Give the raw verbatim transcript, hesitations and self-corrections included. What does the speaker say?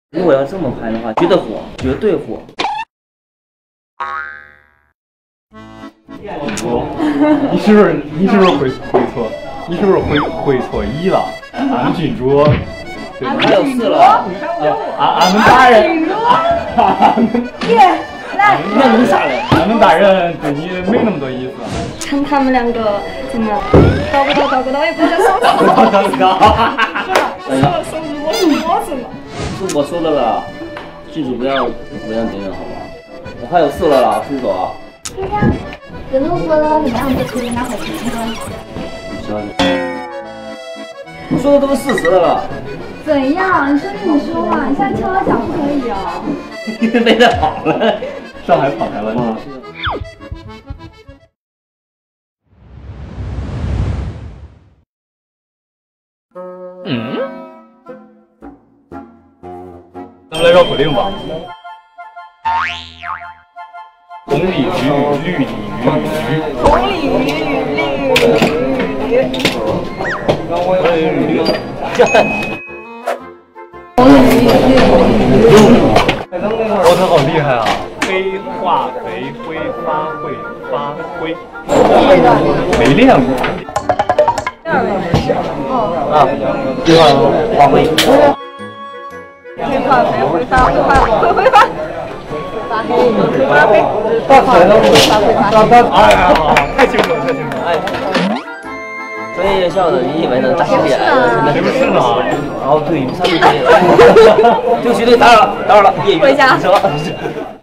如果要这么拍的话，绝对火，绝对火。 你是不是你是不是会会错？你是不是会会错意了？俺们郡主， 还有四了。 俺俺们大人， 耶，来， 那你啥嘞？ 俺们大人对你没那么多意思。 看他们两个怎么叨不叨叨不叨，也不知道说什么。 叨叨叨。 说说是我是我是嘛。 是我说的了，郡主不要不要别人好吗？我还有四了啦，叔叔啊。 对呀，有如果怎么样就可以拿回去结婚。 我说的都是事实了啦。 怎样？你说你说嘛，你现在听我讲不可以啊。 飞得好了， 上海跑台湾吗？嗯。咱们来绕口令吧。红鲤鱼与绿鲤鱼与驴。 红鲤鱼与绿鲤鱼。 红鲤鱼与绿。 我操，好厉害啊！飞化肥挥发会发挥。没练过。 第二位是啊，对吧？发挥。 挥发肥挥发挥发挥挥发。发黑，挥发黑， 大彩了，大大哎呀，太清楚了，太清楚了！ 哎，专业院校的，你以为能大学毕业？ 谁不是呢？ 哦，对，他们毕业了。对不起，对，打扰了，打扰了，业余。 回家。 走。